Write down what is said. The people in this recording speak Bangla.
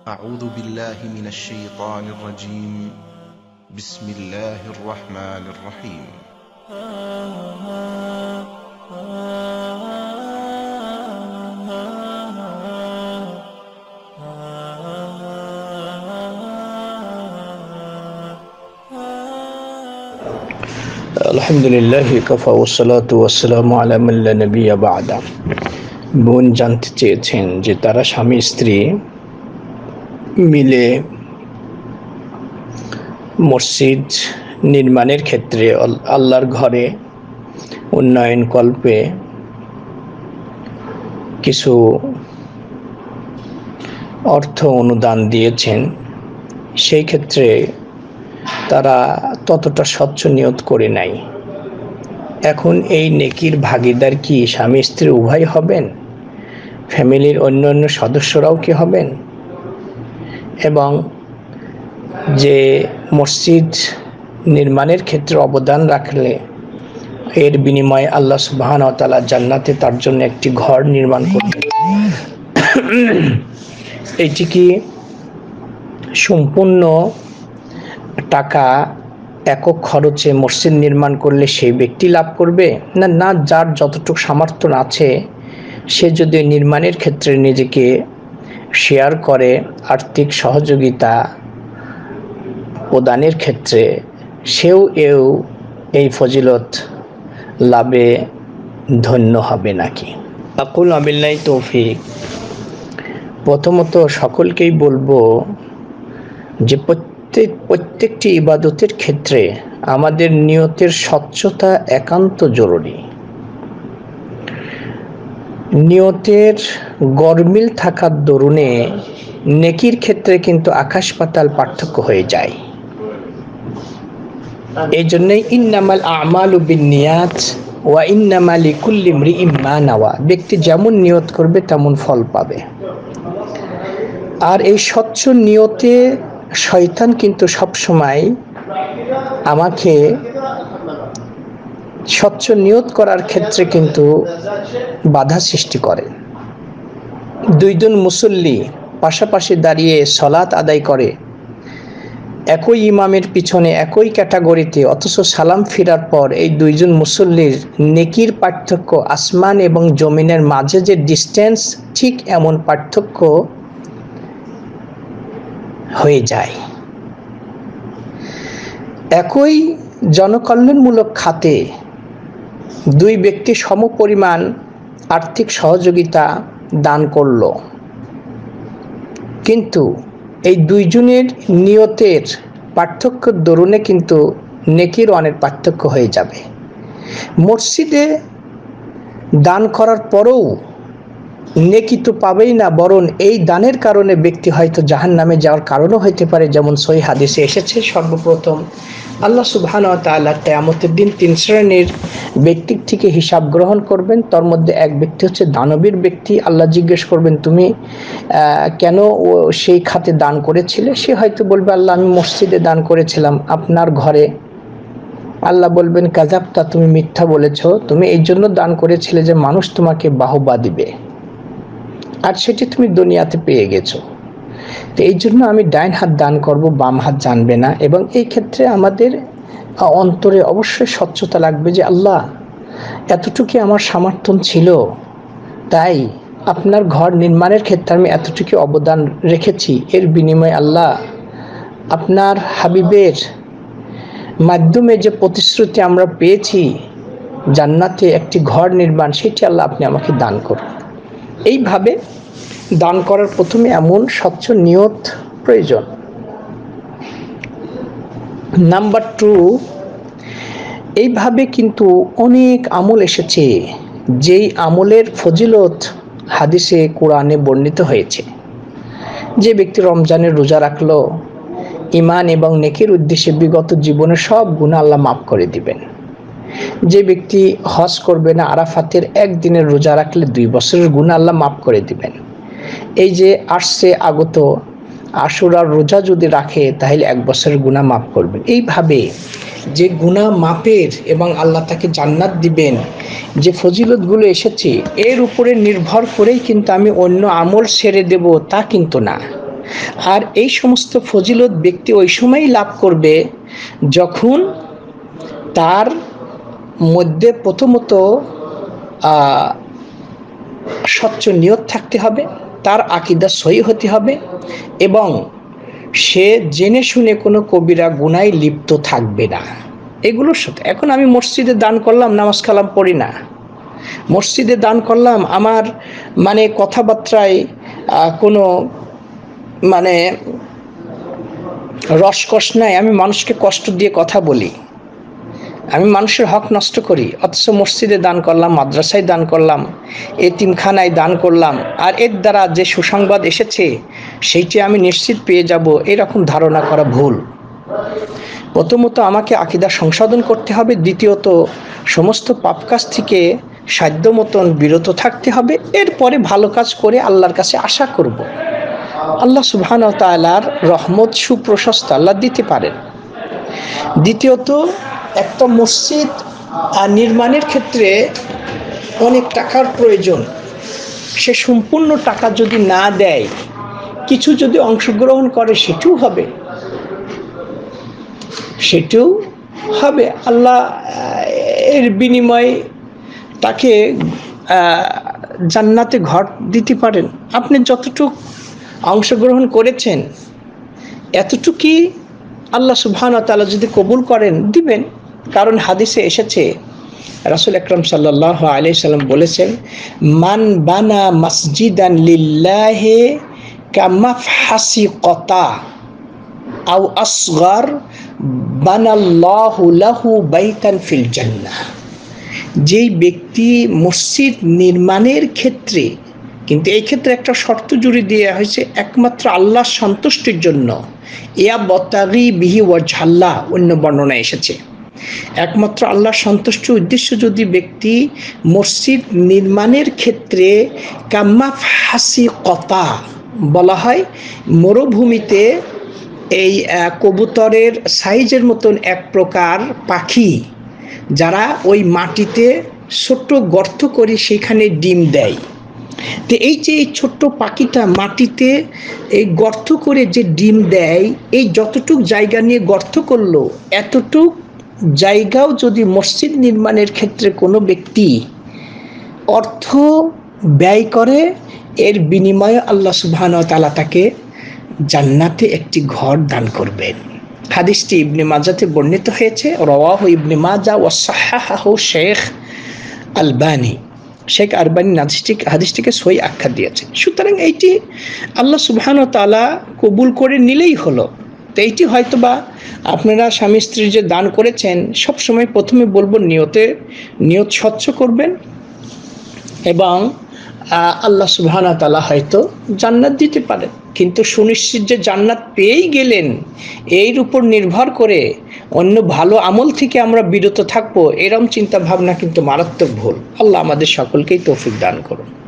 أعوذ بالله من الشيطان الرجيم. بسم الله الرحمن الرحيم. আলহামদুলিল্লাহ কাফা ওয়াসসালাতু ওয়াসসালামু আলা মান লা নাবিয়্যা বা'দা। বোন জানতে চেয়েছেন যে তারা স্বামী স্ত্রী মিলে মসজিদ নির্মাণের ক্ষেত্রে আল্লাহর ঘরে উন্নয়ন কল্পে কিছু অর্থ অনুদান দিয়েছেন। সেই ক্ষেত্রে তারা ততটা স্বচ্ছ নিয়ত করে নাই। এখন এই নেকির ভাগীদার কি স্বামী স্ত্রী উভয় হবেন? ফ্যামিলির অন্য অন্য সদস্যরাও কি হবেন? এবং যে মসজিদ নির্মাণের ক্ষেত্রে অবদান রাখলে এর বিনিময়ে আল্লাহ সুবহানাহু ওয়া তাআলা জান্নাতে তার জন্য একটি ঘর নির্মাণ করবেন, এটি কি সম্পূর্ণ টাকা একক খরচে মসজিদ নির্মাণ করলে সেই ব্যক্তি লাভ করবে, না যার যতটুকু সামর্থ্য আছে সে যদি নির্মাণের ক্ষেত্রে নিজেকে শেয়ার করে আর্থিক সহযোগিতা প্রদানের ক্ষেত্রে সেও এই ফজিলত লাভে ধন্য হবে নাকি? আকুল আবিল্লাহি তৌফিক। প্রথমত সকলকেই বলবো যে প্রত্যেকটি ইবাদতের ক্ষেত্রে আমাদের নিয়তের স্বচ্ছতা একান্ত জরুরি। নিয়তের গরমিল থাকার দরুনে নেকির ক্ষেত্রে কিন্তু আকাশ পাতাল পার্থক্য হয়ে যায়। এই জন্যই ইন্নামাল আমালু বিন্নিয়াত ওয়া ইন্নামা লিকুল্লি ইমরিইম মা নাওয়া। ব্যক্তি যেমন নিয়ত করবে তেমন ফল পাবে। আর এই স্বচ্ছ নিয়তে শয়তান কিন্তু সবসময় আমাকে স্বচ্ছ নিয়ত করার ক্ষেত্রে কিন্তু বাধা সৃষ্টি করে। দুইজন মুসল্লি পাশাপাশি দাঁড়িয়ে সালাত আদায় করে একই ইমামের পিছনে একই ক্যাটাগরিতে, অথচ সালাম ফিরার পর এই দুইজন মুসল্লির নেকির পার্থক্য আসমান এবং জমিনের মাঝে যে ডিস্টেন্স, ঠিক এমন পার্থক্য হয়ে যায়। একই জনকল্যাণমূলক খাতে দুই ব্যক্তি সমপরিমাণ আর্থিক সহযোগিতা দান করল, কিন্তু এই দুইজনের নিয়তের পার্থক্যের দরুনে কিন্তু নেকির অনেক পার্থক্য হয়ে যাবে। মসজিদে দান করার পরেও নেকি তো পাবেই না, বরং এই দানের কারণে ব্যক্তি হয়তো জাহান্নামে যাওয়ার কারণও হতে পারে। যেমন সহিহ হাদিসে এসেছে, সর্বপ্রথম আল্লাহ সুবহানাহু ওয়া তাআলা কিয়ামতের দিন 3 শ্রেণীর ব্যক্তির থেকে হিসাব গ্রহণ করবেন। তার মধ্যে এক ব্যক্তি হচ্ছে দানবীর ব্যক্তি। আল্লাহ জিজ্ঞেস করবেন, তুমি কেন সেই খাতে দান করেছিলে? সে হয়তো বলবে, আল্লাহ আমি মসজিদে দান করেছিলাম, আপনার ঘরে। আল্লাহ বলবেন, কাযাবতা, তুমি মিথ্যা বলেছ, তুমি এই জন্য দান করেছিলে যে মানুষ তোমাকে বাহবা দিবে, আর সেটি তুমি দুনিয়াতে পেয়ে গেছো। তো এই জন্য আমি ডাইন হাত দান করব, বাম হাত জানবে না। এবং এই ক্ষেত্রে আমাদের অন্তরে অবশ্যই স্বচ্ছতা লাগবে যে আল্লাহ এতটুকু আমার সামর্থ্য ছিল, তাই আপনার ঘর নির্মাণের ক্ষেত্রে আমি এতটুকু অবদান রেখেছি। এর বিনিময়ে আল্লাহ আপনার হাবিবের মাধ্যমে যে প্রতিশ্রুতি আমরা পেয়েছি জান্নাতে একটি ঘর নির্মাণ, সেটি আল্লাহ আপনি আমাকে দান করুন। এইভাবে দান করার প্রথমে এমন স্বচ্ছ নিয়ত প্রয়োজন। নাম্বার 2, এইভাবে কিন্তু অনেক আমল এসেছে যেই আমলের ফজিলত হাদিসে কোরআনে বর্ণিত হয়েছে। যে ব্যক্তি রমজানের রোজা রাখলো, ঈমান এবং নেকির উদ্দেশ্যে বিগত জীবনের সব গুনাহ আল্লাহ মাফ করে দিবেন। যে ব্যক্তি হজ করবে না, আরাফাতের একদিনের রোজা রাখলে 2 বছরের গুনাহ আল্লাহ মাফ করে দিবেন। এই যে আসছে আগত আশুরার রোজা যদি রাখে তাহলে 1 বছরের গুনাহ মাফ করবেন। এইভাবে যে গুনাহ মাফের এবং আল্লাহ তাকে জান্নাত দিবেন যে ফজিলতগুলো এসেছে, এর উপরে নির্ভর করেই কিন্তু আমি অন্য আমল ছেড়ে দেব তা কিন্তু না। আর এই সমস্ত ফজিলত ব্যক্তি ওই সময়ই লাভ করবে যখন তার মধ্যে প্রথমত স্বচ্ছ নিয়ত থাকতে হবে, তার আকীদা সহি হতে হবে এবং সে জেনে শুনে কোনো কবিরা গুনায় লিপ্ত থাকবে না। এগুলোর সাথে এখন আমি মসজিদে দান করলাম, নামাজ কালাম পড়ি না, মসজিদে দান করলাম, আমার কথাবার্তায় কোনো রসকস নাই, আমি মানুষকে কষ্ট দিয়ে কথা বলি, আমি মানুষের হক নষ্ট করি, অথচ মসজিদে দান করলাম, মাদ্রাসায় দান করলাম, এতিমখানায় দান করলাম, আর এর দ্বারা যে সুসংবাদ এসেছে সেইটি আমি নিশ্চিত পেয়ে যাব, এরকম ধারণা করা ভুল। প্রথমত আমাকে আকীদা সংশোধন করতে হবে, দ্বিতীয়ত সমস্ত পাপ কাজ থেকে সাধ্য মতন বিরত থাকতে হবে, এরপরে ভালো কাজ করে আল্লাহর কাছে আশা করব। আল্লাহ সুবহানাহু ওয়া তাআলার রহমত সুপ্রশস্ত আল্লাহ দিতে পারেন। দ্বিতীয়ত একটা মসজিদ নির্মাণের ক্ষেত্রে অনেক টাকার প্রয়োজন, সে সম্পূর্ণ টাকা যদি না দেয়, কিছু যদি অংশগ্রহণ করে সেটাও হবে, আল্লাহ এর বিনিময়ে তাকে জান্নাতে ঘর দিতে পারেন। আপনি যতটুকু অংশগ্রহণ করেছেন এতটুকুই আল্লাহ সুবহানাহু ওয়া তাআলা যদি কবুল করেন দিবেন। কারণ হাদিসে এসেছে, রাসূল আকরাম সাল্লাল্লাহু আলাইহি সাল্লাম বলেছেন, মান বানা মসজিদান লিল্লাহি কামাফহাসি কতা আও আসগার বানাল্লাহু লাহু বাইতান ফিল জান্নাহ। যেই ব্যক্তি মসজিদ নির্মাণের ক্ষেত্রে, কিন্তু এই ক্ষেত্রে একটা শর্ত জুড়ে দেওয়া হয়েছে, একমাত্র আল্লাহর সন্তুষ্টির জন্য, ইয়া বতাগি বিহি ওয়াজহাল্লাহ, অন্য বর্ণনায় এসেছে, একমাত্র আল্লাহর সন্তুষ্টির উদ্দেশ্য যদি ব্যক্তি মসজিদ নির্মাণের ক্ষেত্রে কামাফহাসি কতা বলা হয়, মরুভূমিতে এই কবুতরের সাইজের মতন এক প্রকার পাখি যারা ওই মাটিতে ছোট্ট গর্ত করে সেখানে ডিম দেয়, তো এই যে এই ছোট্ট পাখিটা মাটিতে এই গর্ত করে যে ডিম দেয়, এই যতটুক জায়গা নিয়ে গর্ত করলো এতটুক জায়গাও যদি মসজিদ নির্মাণের ক্ষেত্রে কোনো ব্যক্তি অর্থ ব্যয় করে, এর বিনিময়ে আল্লাহ সুবহানাহু ওয়া তাআলা তাকে জান্নাতে একটি ঘর দান করবেন। হাদিসটি ইবনে মাজাতে বর্ণিত হয়েছে, রাওয়াহু ইবনে মাজা ওয়া সাহাহাহু শেখ আলবানী হাদিসটিকে সহি আখ্যা দিয়েছেন। সুতরাং এইটি আল্লাহ সুবহানাহু ওয়া তাআলা কবুল করে নিলেই হলো। তো এইটি হয়তোবা আপনারা স্বামী স্ত্রী যে দান করেছেন, সবসময় প্রথমে বলবো নিয়ত স্বচ্ছ করবেন এবং আল্লাহ সুবহানাহু ওয়া তাআলা হয়তো জান্নাত দিতে পারেন, কিন্তু সুনিশ্চিত যে জান্নাত পেয়েই গেলেন এর উপর নির্ভর করে অন্য ভালো আমল থেকে আমরা বিরত থাকবো, এরকম চিন্তা ভাবনা কিন্তু মারাত্মক ভুল। আল্লাহ আমাদের সকলকেই তৌফিক দান করুন।